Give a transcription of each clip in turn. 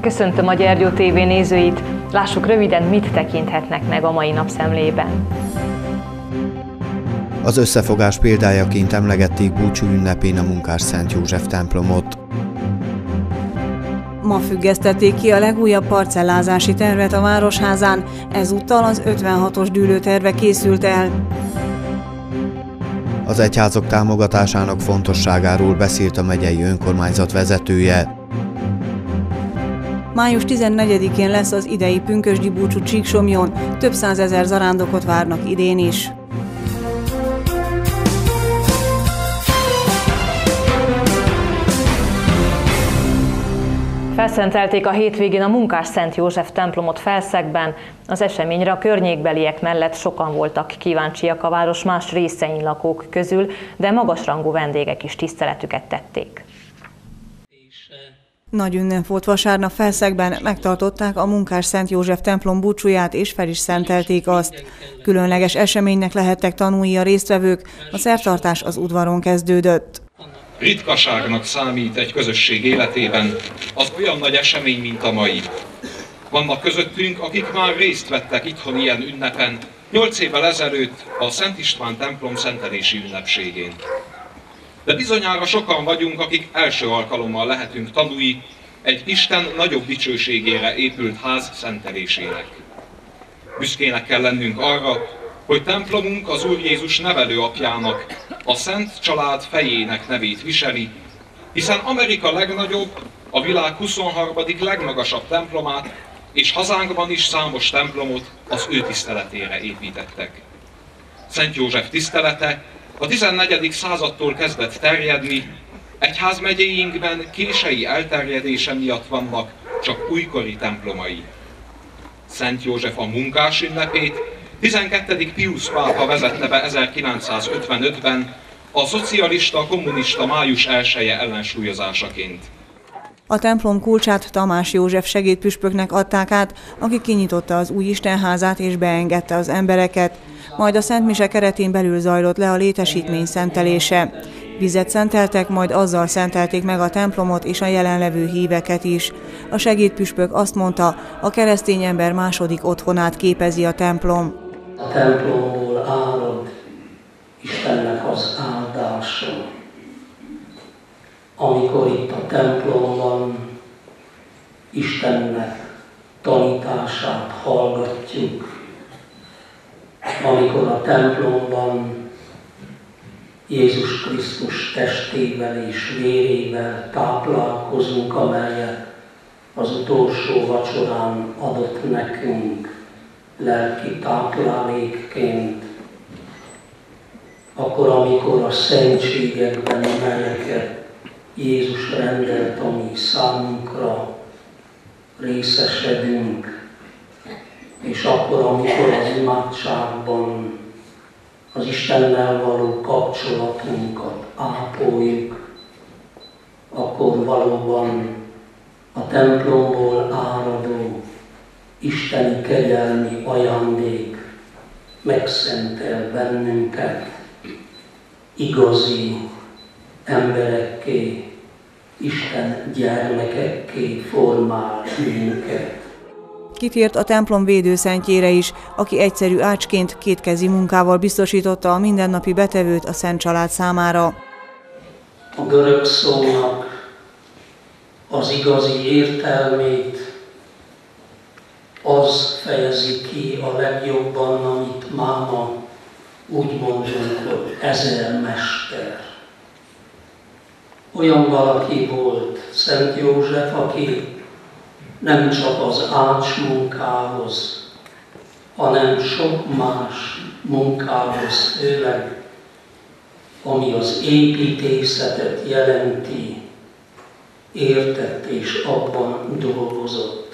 Köszöntöm a Gyergyó TV nézőit! Lássuk röviden, mit tekinthetnek meg a mai napszemlében. Az összefogás példájaként emlegették búcsú ünnepén a Munkás Szent József templomot. Ma függesztették ki a legújabb parcellázási tervet a Városházán, ezúttal az 56-os dűlőterve készült el. Az egyházak támogatásának fontosságáról beszélt a megyei önkormányzat vezetője. Május 14-én lesz az idei pünkösdi búcsú Csíksomlyón, több százezer zarándokot várnak idén is. Felszentelték a hétvégén a Munkás Szent József templomot Felszegben. Az eseményre a környékbeliek mellett sokan voltak kíváncsiak a város más részein lakók közül, de magasrangú vendégek is tiszteletüket tették. Nagy ünnep volt vasárnap Felszegben, megtartották a Munkás Szent József templom búcsúját és fel is szentelték azt. Különleges eseménynek lehettek tanúi a résztvevők, a szertartás az udvaron kezdődött. Ritkaságnak számít egy közösség életében az olyan nagy esemény, mint a mai. Vannak közöttünk, akik már részt vettek itthon ilyen ünnepen, 8 évvel ezelőtt a Szent István templom szentelési ünnepségén. De bizonyára sokan vagyunk, akik első alkalommal lehetünk tanúi egy Isten nagyobb dicsőségére épült ház szentelésének. Büszkének kell lennünk arra, hogy templomunk az Úr Jézus nevelőapjának, a Szent Család fejének nevét viseli, hiszen Amerika legnagyobb, a világ 23. legmagasabb templomát, és hazánkban is számos templomot az ő tiszteletére építettek. Szent József tisztelete a 14. századtól kezdett terjedni, egyházmegyéinkben kései elterjedése miatt vannak csak újkori templomai. Szent József a munkás ünnepét 12. Piusz pápa vezette be 1955-ben a szocialista-kommunista május 1-je ellensúlyozásaként. A templom kulcsát Tamás József segédpüspöknek adták át, aki kinyitotta az új istenházát és beengedte az embereket. Majd a Szent Mise keretén belül zajlott le a létesítmény szentelése. Vizet szenteltek, majd azzal szentelték meg a templomot és a jelenlevő híveket is. A segédpüspök azt mondta, a keresztény ember második otthonát képezi a templom. A templomból árad Istennek az áldása. Amikor itt a templomban Istennek tanítását hallgatjuk, amikor a templomban Jézus Krisztus testével és vérével táplálkozunk, amelyet az utolsó vacsorán adott nekünk lelki táplálékként, akkor, amikor a szentségekben, melyeket Jézus rendelt a mi számunkra, részesedünk, és akkor, amikor az imádságban az Istennel való kapcsolatunkat ápoljuk, akkor valóban a templomból áradó isteni kegyelmi ajándék megszentel bennünket, igazi emberekké, Isten gyermekekké formál minket. Kitért a templom védőszentjére is, aki egyszerű ácsként kétkezi munkával biztosította a mindennapi betevőt a Szent Család számára. A görög szónak az igazi értelmét az fejezi ki a legjobban, amit máma úgy mondunk, hogy ezermester. Olyan valaki volt Szent József, aki nem csak az ács munkához, hanem sok más munkához, főleg ami az építészetet jelenti, értett és abban dolgozott.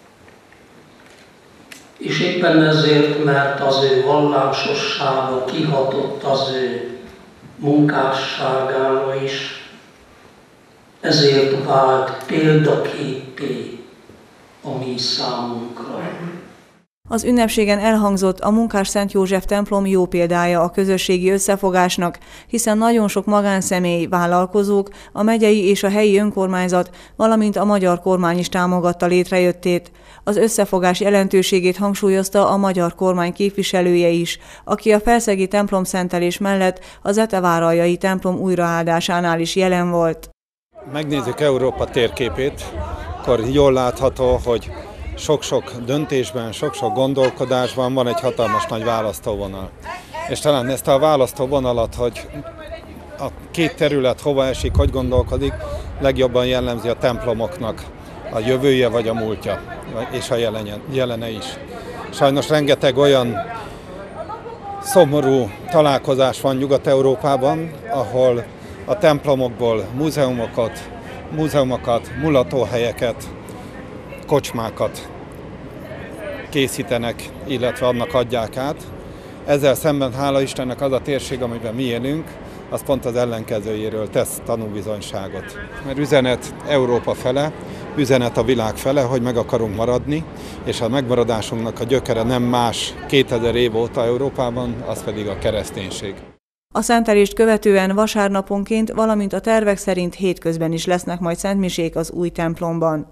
És éppen ezért, mert az ő vallásossága kihatott az ő munkásságára is, ezért vált példaképpé a mi számunkra. Az ünnepségen elhangzott, a Munkás Szent József templom jó példája a közösségi összefogásnak, hiszen nagyon sok magánszemély, vállalkozók, a megyei és a helyi önkormányzat, valamint a magyar kormány is támogatta létrejöttét. Az összefogás jelentőségét hangsúlyozta a magyar kormány képviselője is, aki a felszegi templomszentelés mellett az etevárajai templom újraáldásánál is jelen volt. Megnézzük Európa térképét, akkor jól látható, hogy sok-sok döntésben, sok-sok gondolkodásban van egy hatalmas nagy választóvonal. És talán ezt a választóvonalat, hogy a két terület hova esik, hogy gondolkodik, legjobban jellemzi a templomoknak a jövője vagy a múltja, és a jelene is. Sajnos rengeteg olyan szomorú találkozás van Nyugat-Európában, ahol a templomokból múzeumokat, mulatóhelyeket, kocsmákat készítenek, illetve annak adják át. Ezzel szemben, hála Istennek, az a térség, amiben mi élünk, az pont az ellenkezőjéről tesz tanúbizonyságot. Mert üzenet Európa fele, üzenet a világ fele, hogy meg akarunk maradni, és a megmaradásunknak a gyökere nem más 2000 év óta Európában, az pedig a kereszténység. A szentelést követően vasárnaponként, valamint a tervek szerint hétközben is lesznek majd szentmisék az új templomban.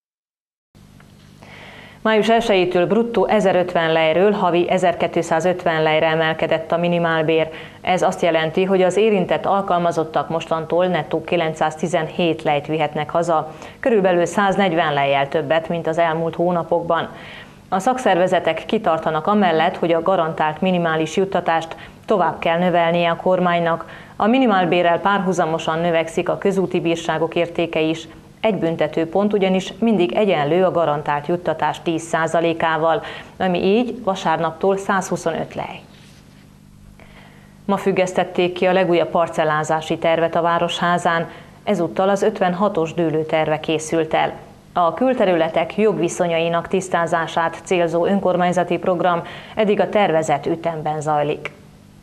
Május 1-től bruttó 1050 lejről havi 1250 lejre emelkedett a minimálbér. Ez azt jelenti, hogy az érintett alkalmazottak mostantól nettó 917 lejt vihetnek haza, körülbelül 140 lejjel többet, mint az elmúlt hónapokban. A szakszervezetek kitartanak amellett, hogy a garantált minimális juttatást tovább kell növelnie a kormánynak. A minimálbérrel párhuzamosan növekszik a közúti bírságok értéke is. Egy büntetőpont ugyanis mindig egyenlő a garantált juttatás 10%-ával, ami így vasárnaptól 125 lej. Ma függesztették ki a legújabb parcellázási tervet a Városházán, ezúttal az 56-os dűlőterve készült el. A külterületek jogviszonyainak tisztázását célzó önkormányzati program eddig a tervezett ütemben zajlik.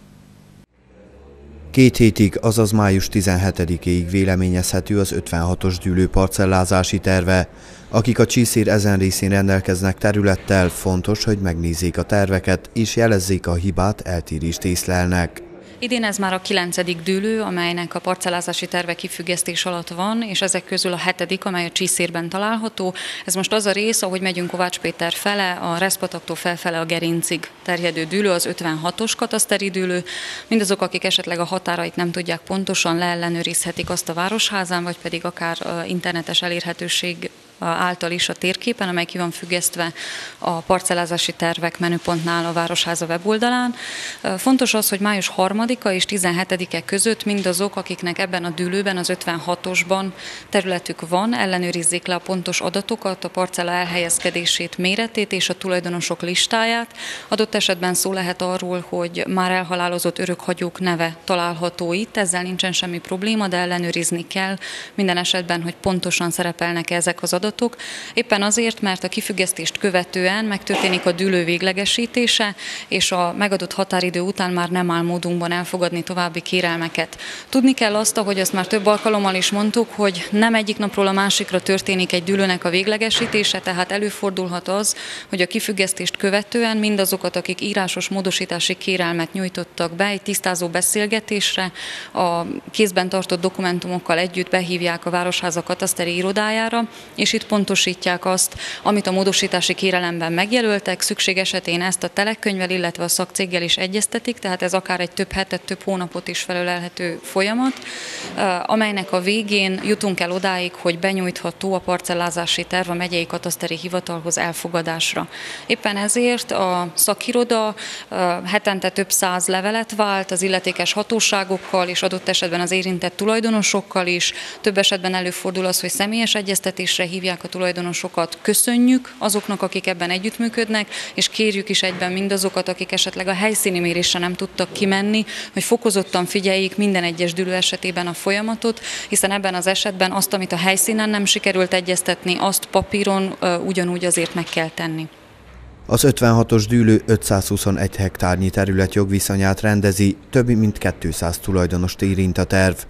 2 hétig, azaz május 17-éig véleményezhető az 56-os dűlő parcellázási terve. Akik a Csíszér ezen részén rendelkeznek területtel, fontos, hogy megnézzék a terveket és jelezzék a hibát, eltérést észlelnek. Idén ez már a 9. dűlő, amelynek a parcellázási terve kifüggesztés alatt van, és ezek közül a 7., amely a Csíszérben található. Ez most az a rész, ahogy megyünk Kovács Péter fele, a Reszpataktól felfele a Gerincig terjedő dűlő, az 56-os kataszteri dűlő. Mindazok, akik esetleg a határait nem tudják pontosan, leellenőrizhetik azt a Városházán, vagy pedig akár internetes elérhetőség által is a térképen, amely ki van függesztve a parcellázási tervek menüpontnál a Városháza weboldalán. Fontos az, hogy május 3-a és 17-e között mindazok, akiknek ebben a dűlőben, az 56-osban területük van, ellenőrizzék le a pontos adatokat, a parcella elhelyezkedését, méretét és a tulajdonosok listáját. Adott esetben szó lehet arról, hogy már elhalálozott örökhagyók neve található itt, ezzel nincsen semmi probléma, de ellenőrizni kell minden esetben, hogy pontosan szerepelnek ezek az adatok. Éppen azért, mert a kifüggesztést követően megtörténik a dűlő véglegesítése, és a megadott határidő után már nem áll módunkban elfogadni további kérelmeket. Tudni kell azt, ahogy azt már több alkalommal is mondtuk, hogy nem egyik napról a másikra történik egy dűlőnek a véglegesítése, tehát előfordulhat az, hogy a kifüggesztést követően mindazokat, akik írásos módosítási kérelmet nyújtottak be egy tisztázó beszélgetésre, a kézben tartott dokumentumokkal együtt behívják a Városháza kataszteri irodájára, és itt pontosítják azt, amit a módosítási kérelemben megjelöltek, szükség esetén ezt a telekönyvvel, illetve a szakcéggel is egyeztetik, tehát ez akár egy több hetet, több hónapot is felölelhető folyamat, amelynek a végén jutunk el odáig, hogy benyújtható a parcellázási terv a megyei kataszteri hivatalhoz elfogadásra. Éppen ezért a szakiroda hetente több száz levelet vált az illetékes hatóságokkal, és adott esetben az érintett tulajdonosokkal is. Több esetben előfordul az, hogy személyes egyeztetésre hívják a tulajdonosokat. Köszönjük azoknak, akik ebben együttműködnek, és kérjük is egyben mindazokat, akik esetleg a helyszíni mérésre nem tudtak kimenni, hogy fokozottan figyeljék minden egyes dűlő esetében a folyamatot, hiszen ebben az esetben azt, amit a helyszínen nem sikerült egyeztetni, azt papíron ugyanúgy azért meg kell tenni. Az 56-os dűlő 521 hektárnyi terület jogviszonyát rendezi, több mint 200 tulajdonost érint a terv.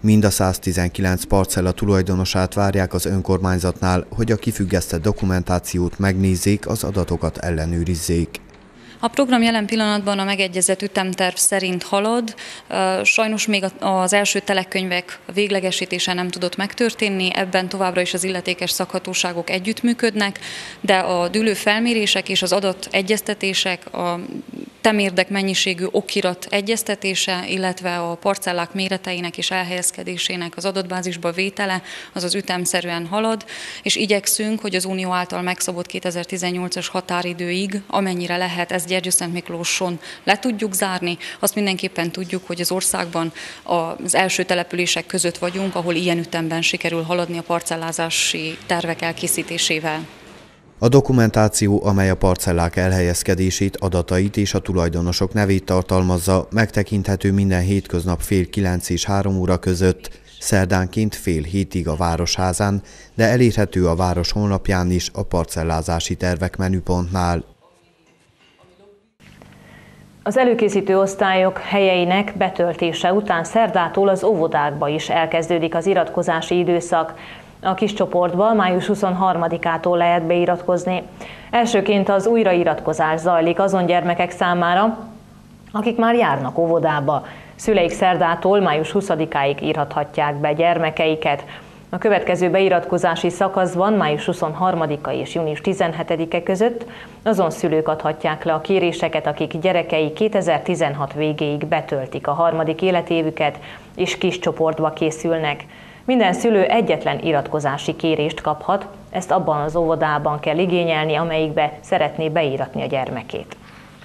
Mind a 119 parcella tulajdonosát várják az önkormányzatnál, hogy a kifüggesztett dokumentációt megnézzék, az adatokat ellenőrizzék. A program jelen pillanatban a megegyezett ütemterv szerint halad. Sajnos még az első telekönyvek véglegesítése nem tudott megtörténni, ebben továbbra is az illetékes szakhatóságok együttműködnek, de a dűlőfelmérések és az adategyeztetések, a temérdek mennyiségű okirat egyeztetése, illetve a parcellák méreteinek és elhelyezkedésének az adatbázisba vétele, az ütemszerűen halad, és igyekszünk, hogy az Unió által megszabott 2018-as határidőig, amennyire lehet, ezt Gyergyőszentmiklóson le tudjuk zárni. Azt mindenképpen tudjuk, hogy az országban az első települések között vagyunk, ahol ilyen ütemben sikerül haladni a parcellázási tervek elkészítésével. A dokumentáció, amely a parcellák elhelyezkedését, adatait és a tulajdonosok nevét tartalmazza, megtekinthető minden hétköznap fél 9 és 3 óra között, szerdánként fél hétig a Városházán, de elérhető a város honlapján is a parcellázási tervek menüpontnál. Az előkészítő osztályok helyeinek betöltése után szerdától az óvodákba is elkezdődik az iratkozási időszak. A kis csoportban május 23-ától lehet beiratkozni. Elsőként az újrairatkozás zajlik azon gyermekek számára, akik már járnak óvodába. Szüleik szerdától május 20-áig írhathatják be gyermekeiket. A következő beiratkozási szakaszban május 23-a és június 17-e között azon szülők adhatják le a kéréseket, akik gyerekei 2016 végéig betöltik a 3. életévüket és kis csoportba készülnek. Minden szülő egyetlen iratkozási kérést kaphat, ezt abban az óvodában kell igényelni, amelyikbe szeretné beíratni a gyermekét.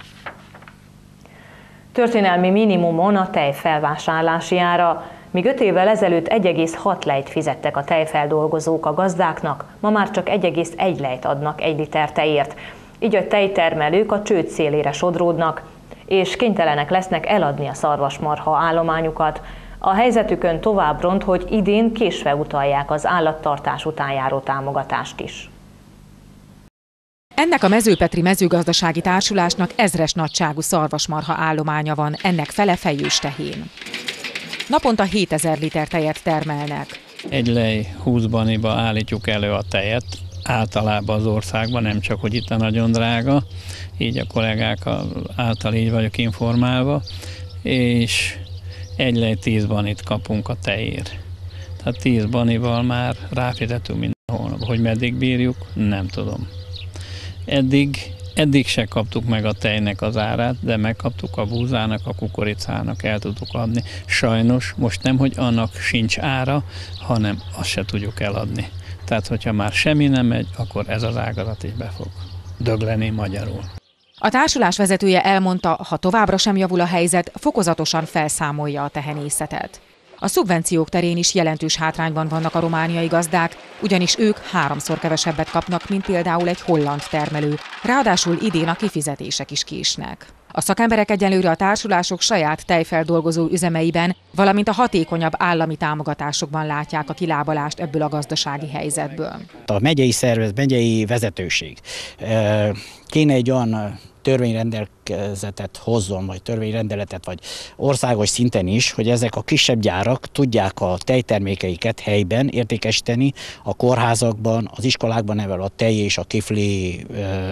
Történelmi minimumon a tej felvásárlási ára. Míg 5 évvel ezelőtt 1,6 lejt fizettek a tejfeldolgozók a gazdáknak, ma már csak 1,1 lejt adnak 1 liter tejért. Így a tejtermelők a csőd szélére sodródnak, és kénytelenek lesznek eladni a szarvasmarha állományukat. A helyzetükön tovább ront, hogy idén késve utalják az állattartás után járó támogatást is. Ennek a Mezőpetri Mezőgazdasági Társulásnak ezres nagyságú szarvasmarha állománya van, ennek fele fejőstehén. Naponta 7000 liter tejet termelnek. Egy lej 20 baniba állítjuk elő a tejet, általában az országban, nem csak, hogy itt a nagyon drága, így a kollégák által így vagyok informálva, és egy lej 10 banit kapunk a tejért. Tehát 10 banival már ráfizetünk minden hónapban. Hogy meddig bírjuk, nem tudom. Eddig se kaptuk meg a tejnek az árát, de megkaptuk a búzának, a kukoricának, el tudtuk adni. Sajnos most nem, hogy annak sincs ára, hanem azt se tudjuk eladni. Tehát, hogyha már semmi nem megy, akkor ez az ágazat is be fog dögleni magyarul. A társulás vezetője elmondta, ha továbbra sem javul a helyzet, fokozatosan felszámolja a tehenészetet. A szubvenciók terén is jelentős hátrányban vannak a romániai gazdák, ugyanis ők 3-szor kevesebbet kapnak, mint például egy holland termelő. Ráadásul idén a kifizetések is késnek. A szakemberek egyelőre a társulások saját tejfeldolgozó üzemeiben, valamint a hatékonyabb állami támogatásokban látják a kilábalást ebből a gazdasági helyzetből. A megyei szervezet, megyei vezetőség kéne egy olyan törvényrendelkezetet hozzon, vagy törvényrendeletet, vagy országos szinten is, hogy ezek a kisebb gyárak tudják a tejtermékeiket helyben értékesíteni, a kórházakban, az iskolákban nevel a tej és a kifli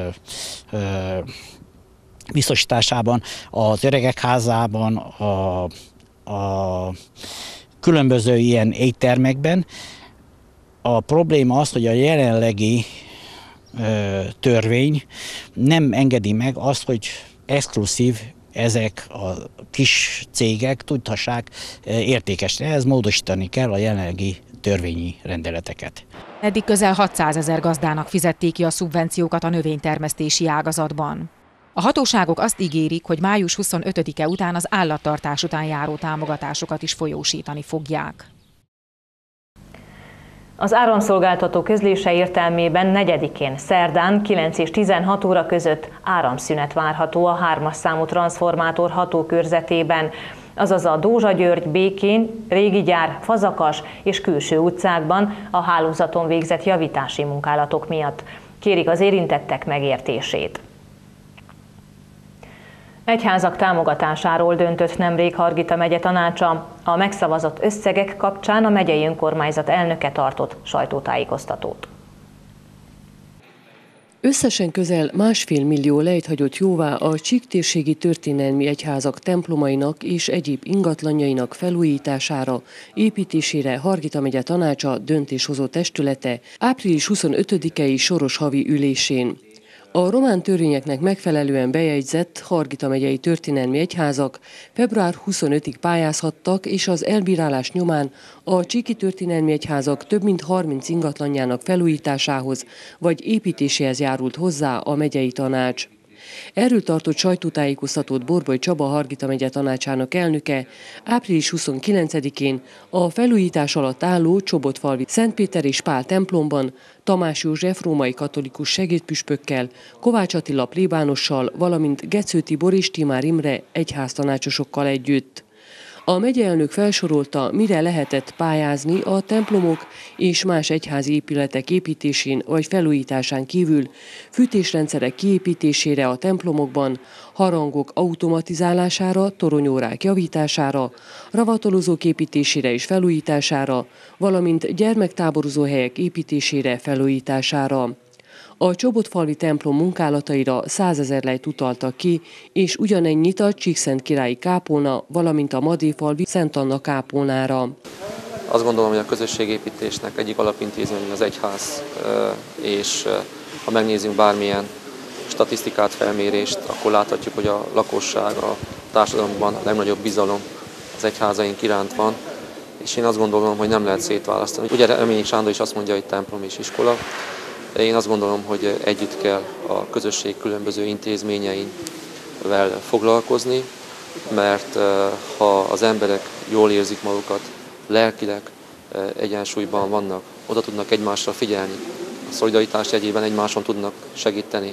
biztosításában, az öregek házában, a különböző ilyen éttermekben. A probléma az, hogy a jelenlegi törvény nem engedi meg azt, hogy exkluzív ezek a kis cégek tudhassák értékesíteni. Ehhez módosítani kell a jelenlegi törvényi rendeleteket. Eddig közel 600 000 gazdának fizették ki a szubvenciókat a növénytermesztési ágazatban. A hatóságok azt ígérik, hogy május 25-e után az állattartás után járó támogatásokat is folyósítani fogják. Az áramszolgáltató közlése értelmében 4-én szerdán 9 és 16 óra között áramszünet várható a 3-as számú transzformátor hatókörzetében, azaz a Dózsa György, Békén, Régi Gyár, Fazakas és külső utcákban a hálózaton végzett javítási munkálatok miatt. Kérik az érintettek megértését. Egyházak támogatásáról döntött nemrég Hargita megye tanácsa. A megszavazott összegek kapcsán a megyei önkormányzat elnöke tartott sajtótájékoztatót. Összesen közel 1,5 millió lejt hagyott jóvá a csíktérségi történelmi egyházak templomainak és egyéb ingatlanjainak felújítására, építésére Hargita megye tanácsa döntéshozó testülete április 25-i soros havi ülésén. A román törvényeknek megfelelően bejegyzett Hargita megyei történelmi egyházak február 25-ig pályázhattak, és az elbírálás nyomán a csíki történelmi egyházak több mint 30 ingatlanjának felújításához vagy építéséhez járult hozzá a megyei tanács. Erről tartott sajtótájékoztatót Borboly Csaba, Hargita megye tanácsának elnöke április 29-én a felújítás alatt álló Csobotfalvi Szent Péter és Pál templomban Tamás József római katolikus segédpüspökkel, Kovács Attila plébánossal, valamint Gecő Tibor és Timár Imre egyháztanácsosokkal együtt. A megyeelnök felsorolta, mire lehetett pályázni a templomok és más egyházi épületek építésén vagy felújításán kívül, fűtésrendszerek kiépítésére a templomokban, harangok automatizálására, toronyórák javítására, ravatolozók építésére és felújítására, valamint gyermektáborozó helyek építésére, felújítására. A Csobotfalvi templom munkálataira 100 000 lejt utaltak ki, és ugyanennyit a Csíkszentkirályi kápolna, valamint a Madéfalvi Szent Anna kápolnára. Azt gondolom, hogy a közösségépítésnek egyik alapintézmény az egyház, és ha megnézzünk bármilyen statisztikát, felmérést, akkor láthatjuk, hogy a lakosság, a társadalomban a legnagyobb bizalom az egyházaink iránt van, és én azt gondolom, hogy nem lehet szétválasztani. Ugye Reményi Sándor is azt mondja, hogy templom és iskola. Én azt gondolom, hogy együtt kell a közösség különböző intézményeivel foglalkozni, mert ha az emberek jól érzik magukat, lelkileg egyensúlyban vannak, oda tudnak egymásra figyelni, a szolidaritás jegyében egymáson tudnak segíteni,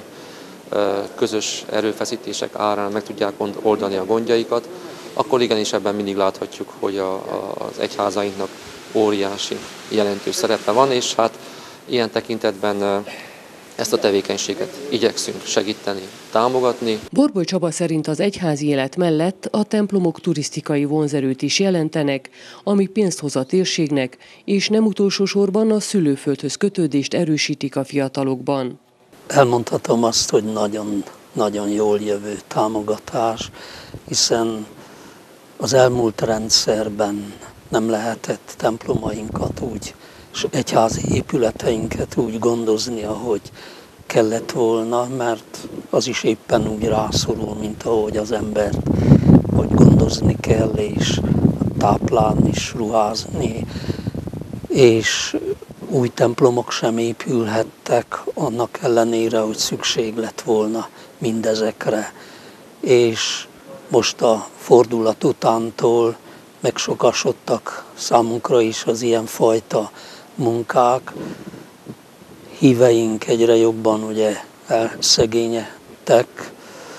közös erőfeszítések árán meg tudják oldani a gondjaikat, akkor igenis ebben mindig láthatjuk, hogy az egyházainknak óriási jelentős szerepe van, és hát ilyen tekintetben ezt a tevékenységet igyekszünk segíteni, támogatni. Borboly Csaba szerint az egyházi élet mellett a templomok turisztikai vonzerőt is jelentenek, ami pénzt hoz a térségnek, és nem utolsó sorban a szülőföldhöz kötődést erősítik a fiatalokban. Elmondhatom azt, hogy nagyon jól jövő támogatás, hiszen az elmúlt rendszerben nem lehetett templomainkat úgy, és egyházi épületeinket úgy gondozni, ahogy kellett volna, mert az is éppen úgy rászorul, mint ahogy az embert, hogy gondozni kell, és táplálni, és ruházni, és új templomok sem épülhettek, annak ellenére, hogy szükség lett volna mindezekre. És most a fordulat utántól megsokasodtak számunkra is az ilyenfajta munkák. Híveink egyre jobban ugye elszegényedtek,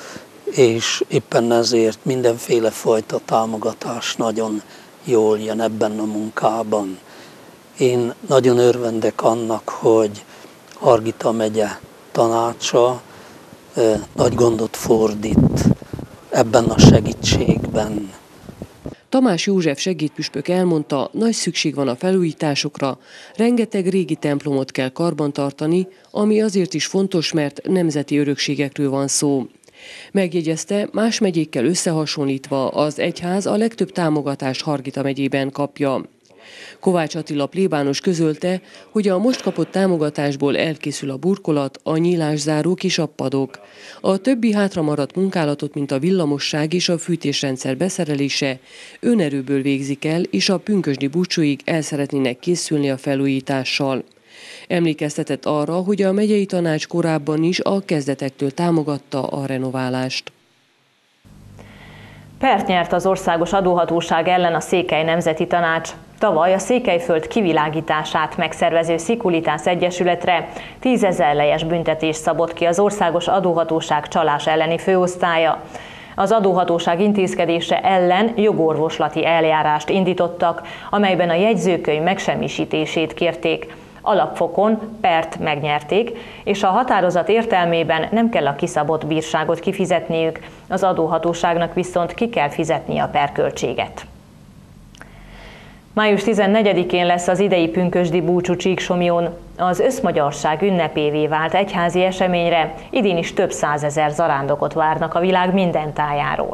és éppen ezért mindenféle fajta támogatás nagyon jól jön ebben a munkában. Én nagyon örvendek annak, hogy Hargita megye tanácsa nagy gondot fordít ebben a segítségben. Tamás József segédpüspök elmondta, nagy szükség van a felújításokra, rengeteg régi templomot kell karbantartani, ami azért is fontos, mert nemzeti örökségekről van szó. Megjegyezte, más megyékkel összehasonlítva az egyház a legtöbb támogatást Hargita megyében kapja. Kovács Attila plébános közölte, hogy a most kapott támogatásból elkészül a burkolat, a nyílászárók és a padok. A többi hátramaradt munkálatot, mint a villamosság és a fűtésrendszer beszerelése, önerőből végzik el, és a pünkösdi búcsúig el szeretnének készülni a felújítással. Emlékeztetett arra, hogy a megyei tanács korábban is a kezdetektől támogatta a renoválást. Pert nyert az Országos Adóhatóság ellen a Székely Nemzeti Tanács. Tavaly a Székelyföld kivilágítását megszervező Szikulitász Egyesületre 10 000 lejes büntetést szabott ki az Országos Adóhatóság csalás elleni főosztálya. Az adóhatóság intézkedése ellen jogorvoslati eljárást indítottak, amelyben a jegyzőkönyv megsemmisítését kérték. Alapfokon pert megnyerték, és a határozat értelmében nem kell a kiszabott bírságot kifizetniük, az adóhatóságnak viszont ki kell fizetnie a perköltséget. Május 14-én lesz az idei pünkösdi búcsú Csíksomlyón. Az összmagyarság ünnepévé vált egyházi eseményre idén is több százezer zarándokot várnak a világ minden tájáról.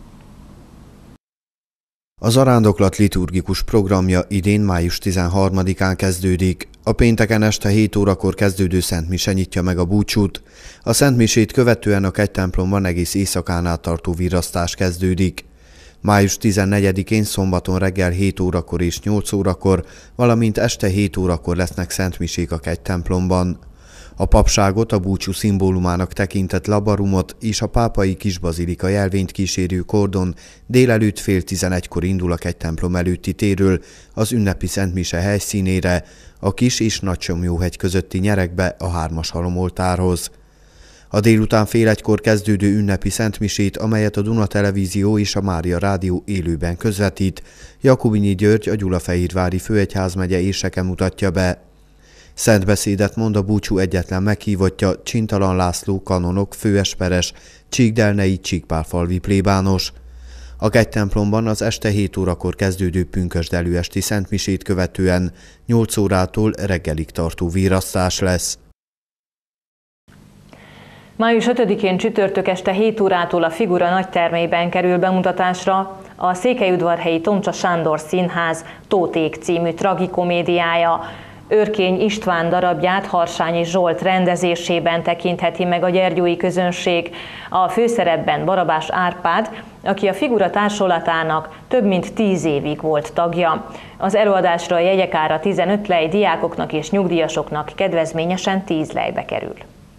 A zarándoklat liturgikus programja idén május 13-án kezdődik. A pénteken este 7 órakor kezdődő szentmise nyitja meg a búcsút. A szentmisét követően a kegytemplomban egész éjszakán át tartó virrasztás kezdődik. Május 14-én szombaton reggel 7 órakor és 8 órakor, valamint este 7 órakor lesznek szentmisék a kegytemplomban. A papságot, a búcsú szimbólumának tekintett labarumot és a pápai kisbazilika jelvényt kísérő kordon délelőtt 10:30-kor indul a kegytemplom előtti térről az ünnepi szentmise helyszínére, a Kis- és Nagysomlyóhegy közötti nyeregbe a 3-as halomoltárhoz. A délután 1:30-kor kezdődő ünnepi szentmisét, amelyet a Duna Televízió és a Mária Rádió élőben közvetít, Jakubinyi György, a Gyulafehérvári főegyházmegye érseke mutatja be. Szent beszédet mond a búcsú egyetlen meghívottja, Csintalan László kanonok, főesperes, csíkdelnei csíkpálfalvi plébános. A kegytemplomban az este 7 órakor kezdődő pünkösd előesti szentmisét követően 8 órától reggelig tartó virrasztás lesz. Május 5-én csütörtök este 7 órától a Figura nagytermében kerül bemutatásra a Székelyudvarhelyi Tomcsa Sándor Színház Tóték című tragikomédiája. Őrkény István darabját Harsányi Zsolt rendezésében tekintheti meg a gyergyói közönség. A főszerepben Barabás Árpád, aki a Figura társulatának több mint 10 évig volt tagja. Az előadásra a jegyek ára 15 lej, diákoknak és nyugdíjasoknak kedvezményesen 10 lejbe kerül.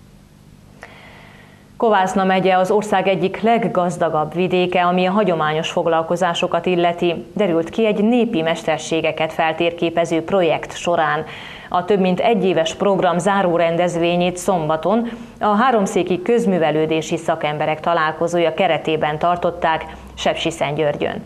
Kovászna megye az ország egyik leggazdagabb vidéke, ami a hagyományos foglalkozásokat illeti, derült ki egy népi mesterségeket feltérképező projekt során. A több mint egyéves program záró rendezvényét szombaton a háromszéki közművelődési szakemberek találkozója keretében tartották Sepsiszentgyörgyön.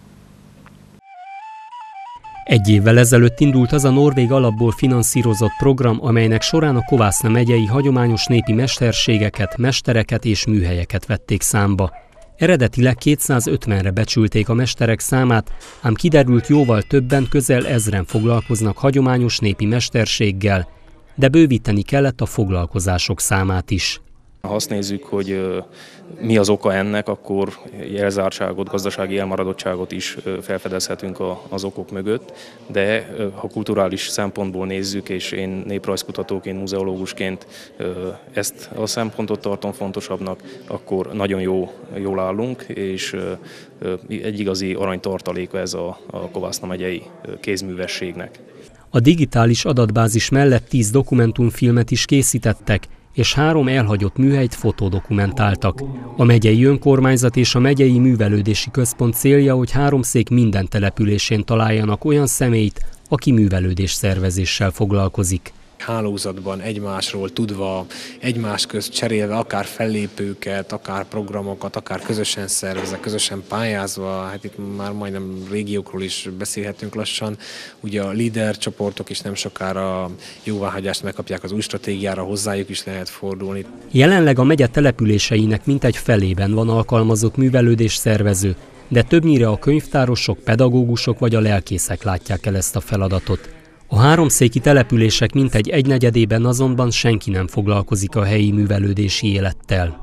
Egy évvel ezelőtt indult az a norvég alapból finanszírozott program, amelynek során a Kovászna megyei hagyományos népi mesterségeket, mestereket és műhelyeket vették számba. Eredetileg 250-re becsülték a mesterek számát, ám kiderült, jóval többen, közel 1000-en foglalkoznak hagyományos népi mesterséggel, de bővíteni kellett a foglalkozások számát is. Ha azt nézzük, hogy mi az oka ennek, akkor jelzártságot, gazdasági elmaradottságot is felfedezhetünk az okok mögött, de ha kulturális szempontból nézzük, és én néprajzkutatóként, muzeológusként ezt a szempontot tartom fontosabbnak, akkor nagyon jól állunk, és egy igazi aranytartaléka ez a Kovászna megyei kézművességnek. A digitális adatbázis mellett 10 dokumentumfilmet is készítettek, és 3 elhagyott műhelyt fotódokumentáltak. A megyei önkormányzat és a megyei művelődési központ célja, hogy háromszék minden településén találjanak olyan személyt, aki művelődés szervezéssel foglalkozik. Hálózatban egymásról tudva, egymás közt cserélve, akár fellépőket, akár programokat, akár közösen szervezve, közösen pályázva, hát itt már majdnem régiókról is beszélhetünk lassan. Ugye a líder csoportok is nem sokára jóváhagyást megkapják az új stratégiára, hozzájuk is lehet fordulni. Jelenleg a megye településeinek mintegy felében van alkalmazott művelődés szervező, de többnyire a könyvtárosok, pedagógusok vagy a lelkészek látják el ezt a feladatot. A háromszéki települések mintegy 1/4-ében azonban senki nem foglalkozik a helyi művelődési élettel.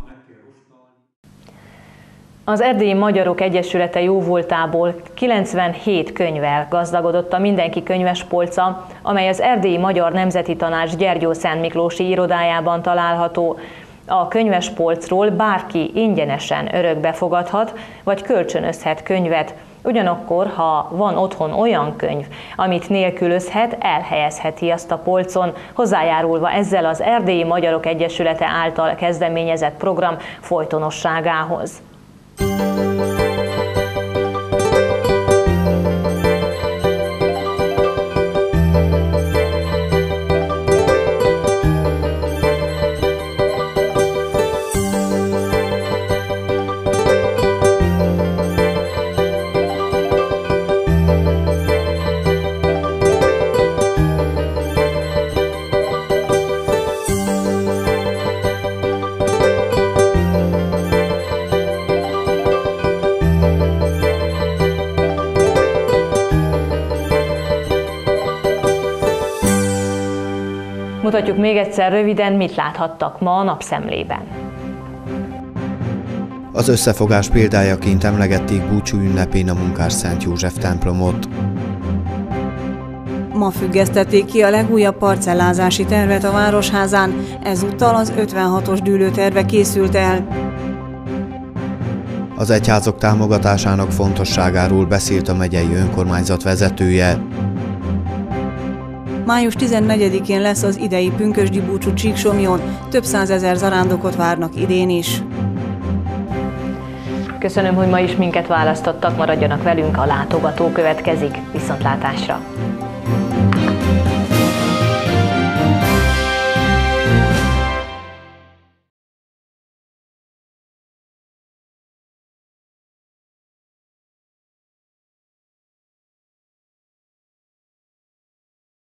Az Erdélyi Magyarok Egyesülete jóvoltából 97 könyvvel gazdagodott a Mindenki könyvespolca, amely az Erdélyi Magyar Nemzeti Tanács Gyergyószentmiklósi irodájában található. A könyvespolcról bárki ingyenesen örökbe fogadhat, vagy kölcsönözhet könyvet. Ugyanakkor, ha van otthon olyan könyv, amit nélkülözhet, elhelyezheti azt a polcon, hozzájárulva ezzel az Erdélyi Magyarok Egyesülete által kezdeményezett program folytonosságához. Mutatjuk még egyszer röviden, mit láthattak ma a napszemlében. Az összefogás példájaként emlegették búcsú ünnepén a Munkás Szent József templomot. Ma függesztették ki a legújabb parcellázási tervet a Városházán, ezúttal az 56-os dűlőterve készült el. Az egyházak támogatásának fontosságáról beszélt a megyei önkormányzat vezetője. Május 14-én lesz az idei pünkösdi búcsú Csíksomlyón, több százezer zarándokot várnak idén is. Köszönöm, hogy ma is minket választottak, maradjanak velünk, a látogató következik. Viszontlátásra!